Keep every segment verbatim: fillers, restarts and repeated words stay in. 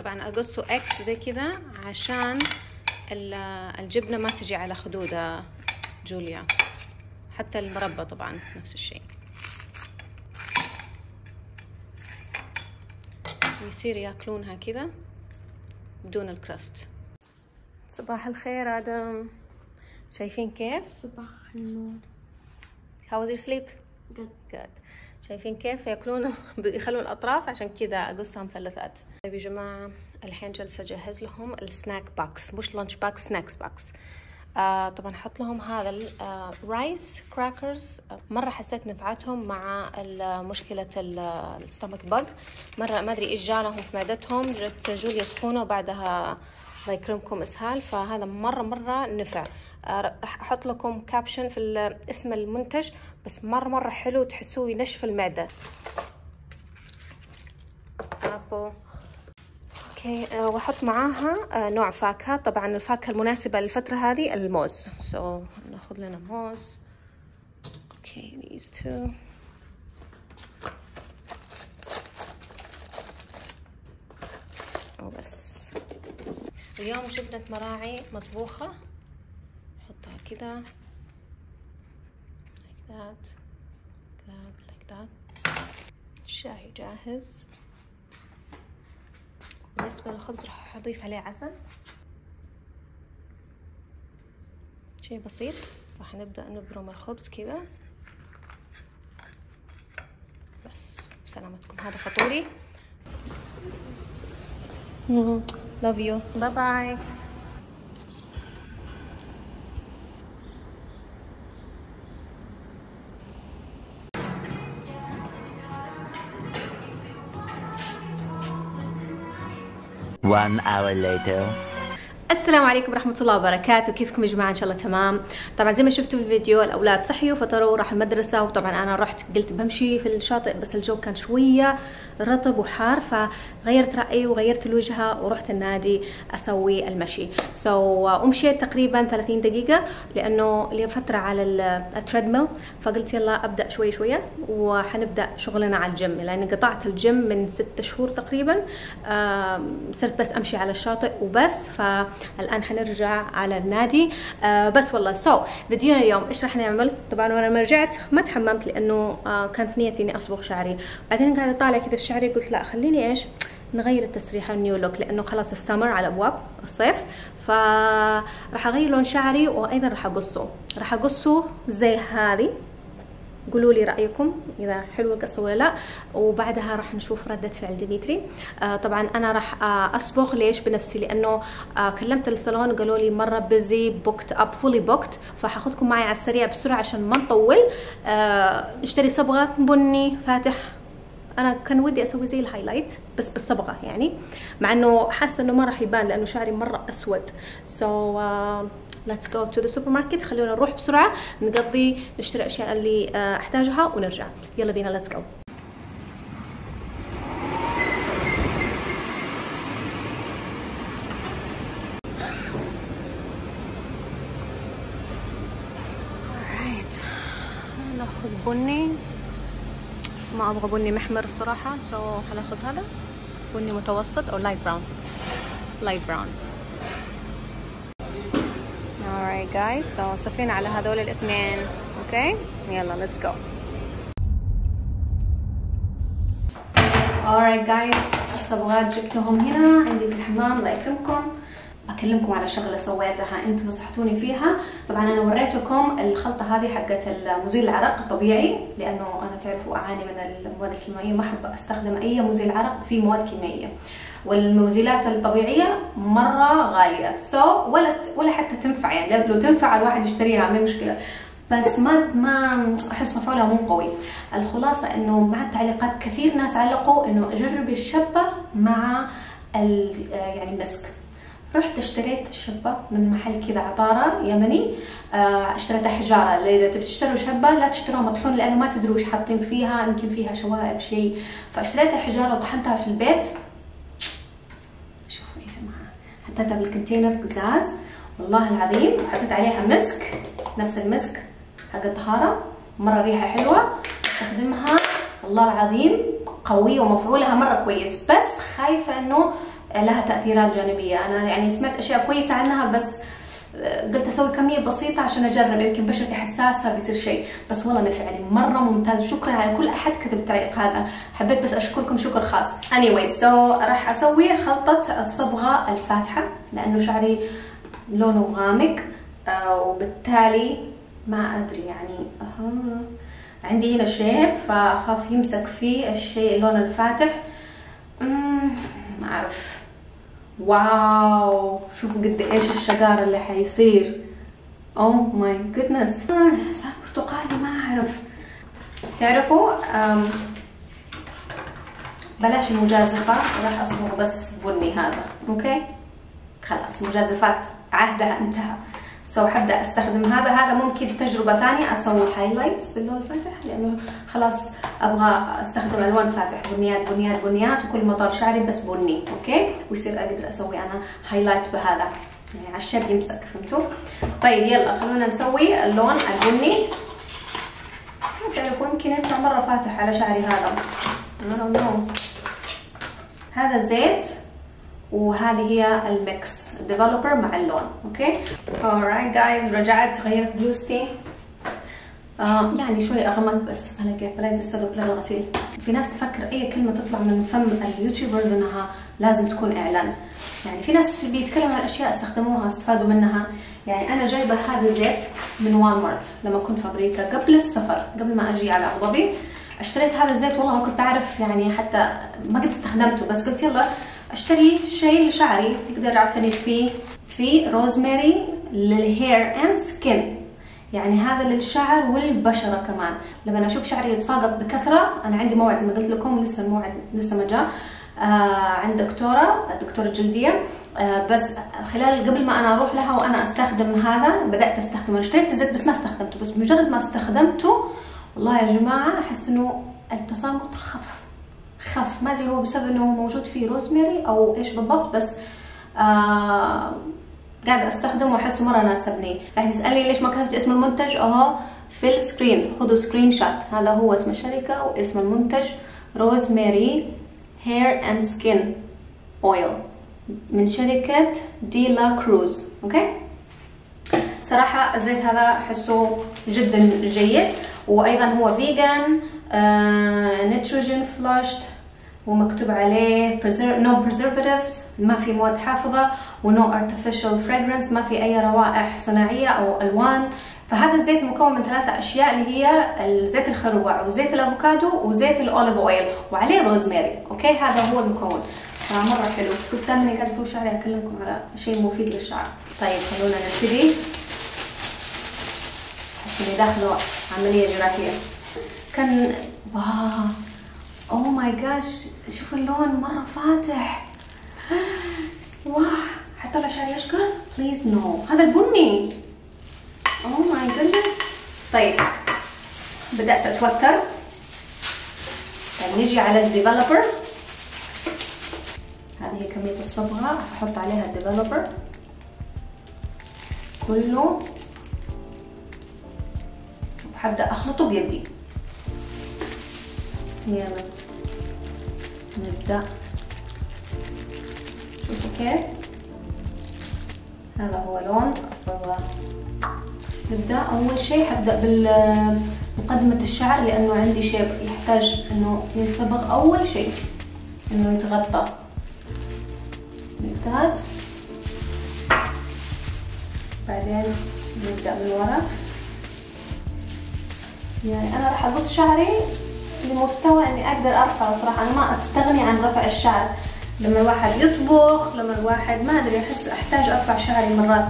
طبعا اقصه اكس زي كذا عشان الجبنه ما تجي على خدود جوليا، حتى المربى طبعا نفس الشيء، يصير ياكلونها كذا بدون الكراست. صباح الخير آدم، شايفين كيف؟ صباح النور. How was your sleep? Good. Good. شايفين كيف ياكلون يخلون الاطراف، عشان كذا اقصها مثلثات. طيب يا جماعه الحين جالسه اجهز لهم السناك باكس، مش لانش باكس، سناكس باكس. آه طبعا حط لهم هذا الرايس كراكرز. آه مره حسيت نفعتهم مع مشكله الستمك بق، مره ما ادري ايش جالهم في معدتهم، جت جوليا سخونه وبعدها الله يكرمكم اسهال، فهذا مره مره نفع. آه راح احط لكم كابشن في اسم المنتج، بس مره مره حلو، تحسوه ينشف المعده. ابو اوكي. آه واحط معاها آه نوع فاكهه، طبعا الفاكهه المناسبه للفتره هذه الموز، سو so, ناخذ لنا موز. اوكي these two. وبس. اليوم جبنة مراعي مطبوخة، نحطها كذا like that that like that. الشاي جاهز. بالنسبة للخبز راح أضيف عليه عسل، شيء بسيط. راح نبدأ نبرم الخبز كذا بس. بسلامتكم، هذا فطوري. Love you. Bye bye. One hour later. السلام عليكم ورحمة الله وبركاته، كيفكم يا جماعة؟ إن شاء الله تمام. طبعا زي ما شفتوا في الفيديو الأولاد صحيوا فطروا وراحوا المدرسة، وطبعا أنا رحت قلت بمشي في الشاطئ بس الجو كان شوية رطب وحار، فغيرت رأيي وغيرت الوجهة ورحت النادي أسوي المشي. سو so, ومشيت تقريبا ثلاثين دقيقة لأنه لي فترة على التريدميل، فقلت يلا أبدأ شوي شوية وحنبدأ شغلنا على الجيم، لأني قطعت الجيم من ستة شهور تقريبا. صرت بس أمشي على الشاطئ وبس، ف الان حنرجع على النادي. آه بس والله سو so, فيديونا اليوم ايش راح نعمل؟ طبعا وانا ما رجعت ما تحممت لانه آه كانت نيتي اني اصبغ شعري، بعدين قاعده اطالع كذا في شعري قلت لا خليني ايش نغير التسريحه نيو لوك، لانه خلاص السمر على ابواب الصيف، فراح اغير لون شعري وايضا راح اقصه راح اقصه زي هذه. قولوا لي رايكم اذا حلوه القصه ولا لا، وبعدها راح نشوف رده فعل ديميتري. آه طبعا انا راح آه اصبغ ليش بنفسي، لانه آه كلمت الصالون قالوا لي مره بيزي بوكت اب فولي بوكت، فحاخذكم معي على السريع بسرعه عشان ما نطول. آه نشتري صبغه بني فاتح، انا كان ودي اسوي زي الهايلايت بس بالصبغه يعني، مع انه حاسه انه ما راح يبان لانه شعري مره اسود. سو so, uh, let's go to the supermarket. خلونا نروح بسرعة نقضي نشتري الأشياء اللي أحتاجها ونرجع. يلا بينا let's go. alright. ناخذ بني، ما أبغى بني محمر الصراحة، سو so حناخذ هذا بني متوسط أو light brown light brown. alright guys, so صفينا على هذول الاثنين. اوكي يلا let's go. alright guys, الصبغات جبتهم هنا عندي في الحمام. الله يكرمكم بكلمكم على شغله سويتها انتم نصحتوني فيها. طبعا انا وريتكم الخلطه هذه حقت المزيل العرق الطبيعي، لانه انا تعرفوا اعاني من المواد الكيميائيه، ما احب استخدم اي مزيل عرق فيه مواد كيميائيه، والمزيلات الطبيعيه مره غاليه. سو so, ولا ولا حتى تنفع يعني، لو تنفع الواحد يشتريها ما مشكله، بس ما ما احس مفعولها مو قوي. الخلاصه انه مع التعليقات كثير ناس علقوا انه جربي الشبه مع يعني المسك. رحت اشتريت الشبه من محل كذا عطاره يمني، اه اشتريتها حجاره. اللي اذا تبي تشتروا شبه لا تشتروها مطحون، لانه ما تدروا ايش حاطين فيها، يمكن فيها شوائب شيء. فاشتريتها حجاره وطحنتها في البيت. شوفوا يا جماعه، حطيتها بالكونتينر قزاز والله العظيم، حطيت عليها مسك نفس المسك حق الطهاره، مره ريحه حلوه، استخدمها والله العظيم قويه ومفعولها مره كويس. بس خايفه انه لها تأثيرات جانبية. أنا يعني سمعت أشياء كويسة عنها بس قلت أسوي كمية بسيطة عشان أجرب، يمكن بشرتي حساسة بيصير شيء، بس والله نفعني مرة ممتاز. شكرا على كل أحد كتب التعليق هذا، حبيت بس أشكركم شكر خاص. anyway so راح أسوي خلطة الصبغة الفاتحة لأنه شعري لونه غامق آه وبالتالي ما أدري يعني أه عندي هنا شيب فأخاف يمسك فيه الشيء اللون الفاتح. ما أعرف. واو شوفوا قد ايش الشقار اللي حيصير. اوه ماي جودنس صار برتقالي ما اعرف. تعرفوا بلاش المجازفات، راح اصبغ بس بني هذا. اوكي خلاص مجازفات عهدها انتهى. سو حبدا استخدم هذا. هذا ممكن في تجربه ثانيه اسوي هايلايتس باللون الفاتح لانه خلاص ابغى استخدم الوان فاتح، بنيات بنيات بنيات، وكل ما طال شعري بس بني. اوكي ويصير اقدر اسوي انا هايلايت بهذا يعني على الشب يمسك. فهمتوا؟ طيب يلا خلونا نسوي اللون البني. ما تعرفوا يمكن يطلع مره فاتح على شعري هذا. I don't know. هذا زيت وهذه هي الميكس ديفلوبر مع اللون. اوكي alright guys رجعت غيرت بلوزتي آه يعني شوي اغمق بس ما لقيت بلايز السوداء بلا الغسيل. في ناس تفكر اي كلمه تطلع من فم اليوتيوبرز انها لازم تكون اعلان، يعني في ناس بيتكلموا عن اشياء استخدموها استفادوا منها. يعني انا جايبه هذا الزيت من والمارت لما كنت في امريكا قبل السفر، قبل ما اجي على ابو ظبي اشتريت هذا الزيت. والله ما كنت اعرف يعني حتى ما قد استخدمته، بس قلت يلا اشتري شيء لشعري اقدر اعتني فيه. في روزماري للهير اند سكين، يعني هذا للشعر والبشره كمان. لما اشوف شعري يتساقط بكثره، انا عندي موعد زي ما قلت لكم لسه الموعد لسه ما جاء آه عند دكتوره دكتوره جلديه آه بس خلال قبل ما انا اروح لها وانا استخدم هذا بدات استخدمه. اشتريت الزيت بس ما استخدمته، بس مجرد ما استخدمته والله يا جماعه احس انه التساقط خف خف. ما ادري هو بسبب انه موجود فيه روزماري او ايش بالضبط، بس آه قاعده استخدمه واحسه مره ناسبني. راح تسالني ليش ما كتبت اسم المنتج؟ اهو في السكرين، خذوا سكرين شوت. هذا هو اسم الشركه واسم المنتج روزماري هير اند سكين اويل من شركه ديلا كروز. اوكي صراحه الزيت هذا احسه جدا جيد، وايضا هو فيجان نيتروجين فلاشت ومكتوب عليه no preservatives، ما في مواد حافظة، ونو artificial fragrance، ما في أي روائح صناعية أو ألوان. فهذا الزيت مكون من ثلاثة أشياء اللي هي زيت الخروع وزيت الأفوكادو وزيت الأوليف أويل وعليه روزماري. أوكي هذا هو المكون، فمرة حلو. كنت دائما قاعدة أسوي شعري أكلمكم على شيء مفيد للشعر. طيب خلونا نبتدي. أحس إني داخله عملية جراحية. كان واو اوه ماي جاش شوفوا اللون مره فاتح. واه حطلع شعري اشقر بليز نو. هذا البني اوه ماي جودنس. طيب بدات اتوتر. طيب نيجي على الديفلوبر. هذه هي كميه الصبغه احط عليها الديفلوبر كله وحبدا اخلطه بيدي. يلا نبدأ. شوفوا كيف هذا هو لون الصبغة. نبدأ أول شيء حبدأ بمقدمة الشعر لأنه عندي شيب يحتاج إنه ينصبغ. أول شيء إنه يتغطى بالذات، بعدين نبدأ من ورا. يعني أنا راح أقص شعري لمستوى اني اقدر ارفعه. صراحه انا ما استغني عن رفع الشعر. لما الواحد يطبخ، لما الواحد ما ادري احس احتاج ارفع شعري مرات.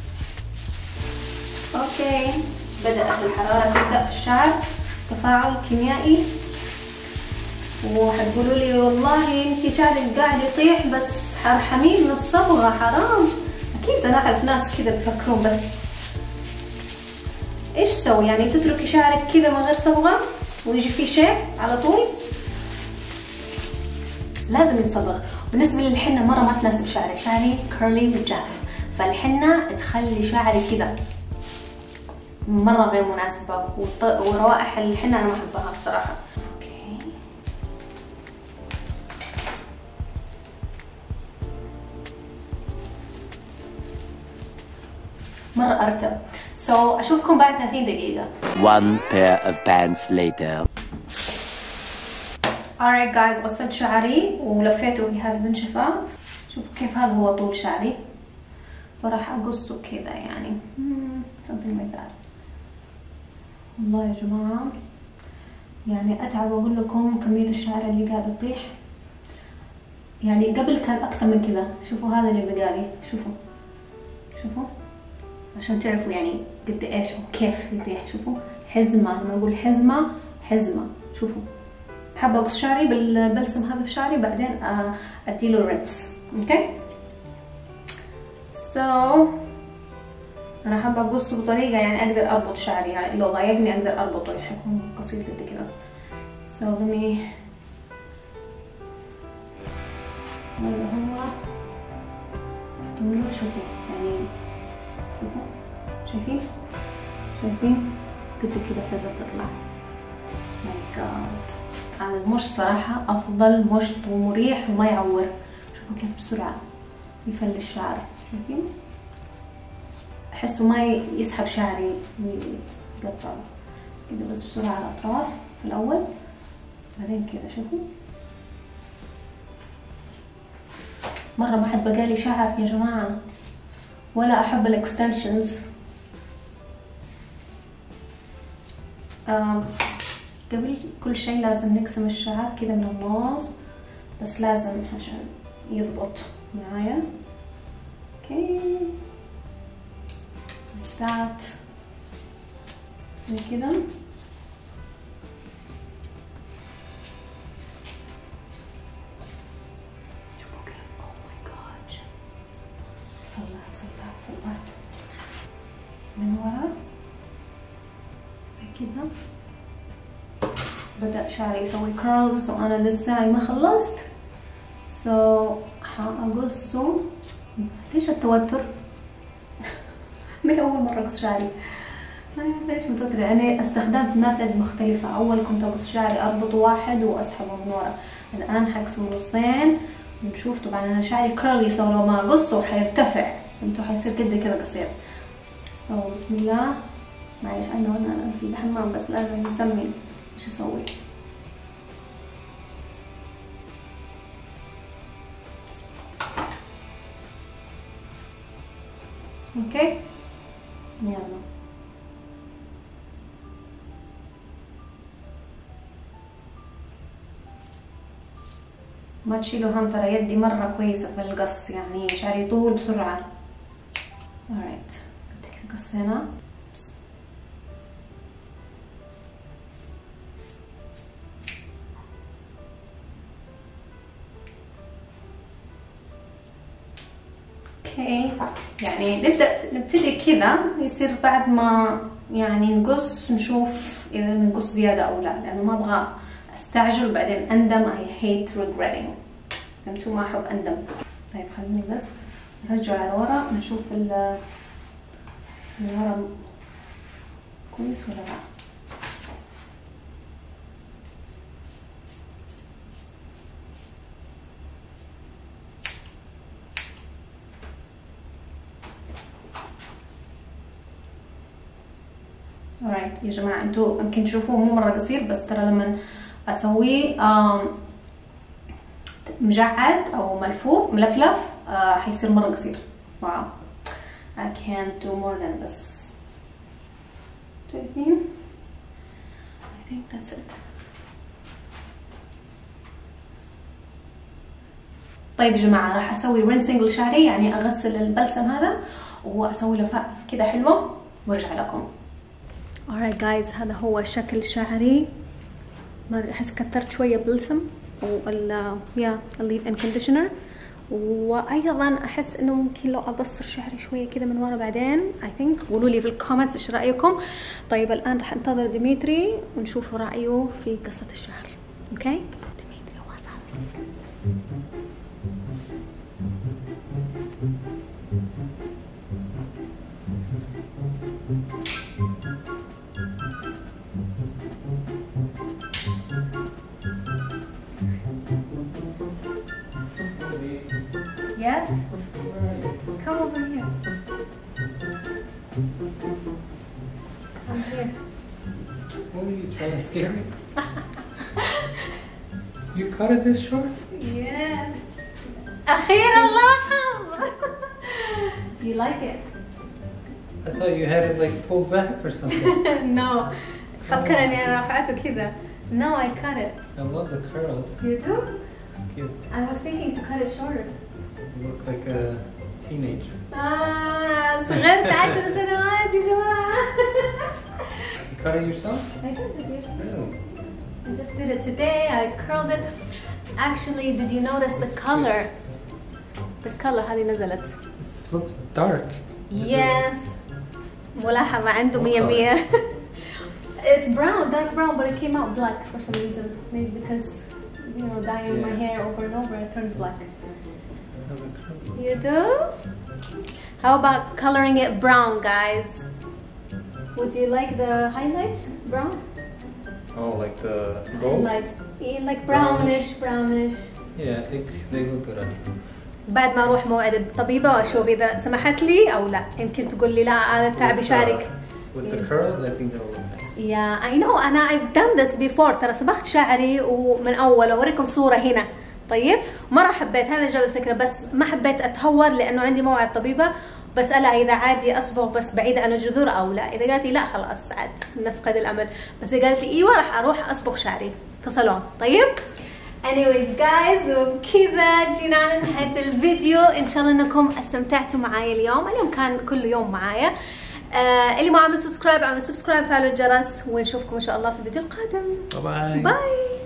اوكي بدات الحراره تبدا في الشعر، تفاعل كيميائي. وحتقولوا لي والله انت شعرك قاعد يطيح بس ارحمين من الصبغه حرام. اكيد انا اعرف ناس كذا بيفكرون، بس ايش سوي يعني تتركي شعرك كذا من غير صبغه ويجي فيه شيب على طول؟ لازم ينصبغ. بالنسبه للحنه مره ما تناسب شعري، شعري كيرلي وجاف، فالحنه تخلي شعري كذا مره غير مناسبه، وروائح الحنه انا ما احبها بصراحه. اوكي مرة ارتب. سو so, اشوفكم بعد ثلاثين دقيقة. One pair of pants later. alright guys، غسلت شعري ولفيته في هذا المنشفة. شوفوا كيف هذا هو طول شعري، فراح اقصه كذا يعني something like that. والله يا جماعة يعني اتعب واقول لكم كمية الشعر اللي قاعدة تطيح. يعني قبل كان اكثر من كذا. شوفوا هذا اللي بقالي، شوفوا شوفوا عشان تعرفوا يعني قد ايش وكيف يطيح. شوفوا حزمة، لما اقول حزمة حزمة. شوفوا حابة اقص شعري بالبلسم هذا في شعري، بعدين اديله رنس. اوكي سو so, انا حابة اقصه بطريقة يعني اقدر اربط شعري، يعني لو ضايقني اقدر اربطه، حيكون قصير قد كذا. سو so, let me هذا هو طوله. شوفوا يعني شوفوا، شايفين شايفين قد كذا حاجة تطلع. ماي جاد، هذا المشط صراحة افضل مشط ومريح وما يعور. شوفوا كيف بسرعة يفل الشعر، شايفين؟ احسه ما يسحب شعري يقطع كذا، بس بسرعة على الاطراف في الاول، بعدين كذا. شوفوا مرة ما حد بقالي شعر يا جماعة، ولا احب الاكستنشنز. قبل كل شيء لازم نقسم الشعر كذا من النص، بس لازم عشان يضبط معايا. اوكي ذات زي كذا. شوفوا كيف، اوه ماي جاد، صلعت صلعت صلعت من ورا زي كذا. بدأ شعري يسوي كيرلز وانا لسه ما خلصت. سو so, حاقصه. ليش التوتر؟ ما اول مرة اقص شعري، ليش متوترة؟ انا استخدمت ميثود مختلفة. اول كنت اقص شعري اربطه واحد واسحبه من ورا، الان حقسمه نصين ونشوف. طبعا انا شعري كيرلي، سو لو ما اقصه حيرتفع، فهمتوا؟ حيصير كده كده قصير. سو so, بسم الله. معلش انا انا في الحمام بس لازم نسمي ايش اسوي. اوكي يلا ما تشيلوا هم، ترى يدي مرة كويسة في القص، يعني شعري يطول بسرعة. alright بدك قص هنا. اوكي يعني نبدأ نبتدي كذا، يصير بعد ما يعني نقص نشوف اذا بنقص زيادة او لا، لانه ما ابغى استعجل وبعدين اندم. I hate regretting، فهمتوا؟ ما احب اندم. طيب خليني بس نرجع لورا نشوف ال الورا كويس ولا لا. alright يا جماعة، انتوا يمكن تشوفوه مو مرة قصير، بس ترى لما اسويه مجعد او ملفوف ملفلف آه حيصير مرة قصير. واو I can't do more than this. شايفين؟ I think that's it. طيب يا جماعة راح اسوي رينسينج لشعري، يعني اغسل البلسم هذا واسوي له كذا حلوة وارجع لكم. alright guys، هذا هو شكل شعري. ما ادري، احس كثرت شويه بلسم وال يا الليف ان كونديشنر، وايضا احس انه ممكن لو اقصر شعري شويه كذا من ورا بعدين. اي ثينك قولوا لي في الكومنتس ايش رايكم. طيب الان راح انتظر ديمتري ونشوف رايه في قصه الشعر. اوكي ديمتري وصل. Yes? Come over here. I'm here. What are you trying to scare me? You cut it this short? Yes. أخيرا لاحظ. Do you like it? I thought you had it like pulled back or something. No. فكر إني أنا رافعته كذا. No, I cut it. I love the curls. You do? It's cute. I was thinking to cut it shorter. You look like a teenager. آه صغرت عشر سنوات يا جماعة. You cut it yourself? I did it yourself. Really? I just did it today. I curled it. Actually, did you notice the color? The color هذه نزلت. It looks dark. Yes. ملاحظة عنده مية مية. It's brown, dark brown, but it came out black for some reason. Maybe because, you know, dyeing Yeah. my hair over and over, it turns black. How the curls look. You do? How about coloring it brown, guys? Would you like the highlights brown? Oh, like the gold? Highlights. Yeah, like brownish, brownish. Yeah, I think they look good on you. بعد ما اروح موعد الطبيبة واشوف اذا سمحت لي او لا. يمكن تقول لي لا انا تعبي With, uh, شعرك. With the curls, I think they'll look nice. Yeah, I know. أنا I've done this before. ترى صبغت شعري ومن أول أوريكم صورة هنا. طيب مرة حبيت هذا جاب الفكرة بس ما حبيت أتهور لأنه عندي موعد طبيبة بسألها إذا عادي أصبغ بس بعيد عن الجذور أو لا. إذا قالت لي لا خلاص عاد نفقد الأمل. بس إذا قالت لي إيوه راح أروح أصبغ شعري في صالون. طيب. Anyways guys وبكذا جينا على نهاية الفيديو. إن شاء الله إنكم استمتعتوا معايا اليوم. اليوم كان كل يوم معايا. آه اللي ما عمل سبسكرايب عمل سبسكرايب فعلوا الجرس ونشوفكم ان شاء الله في الفيديو القادم. باي باي. باي.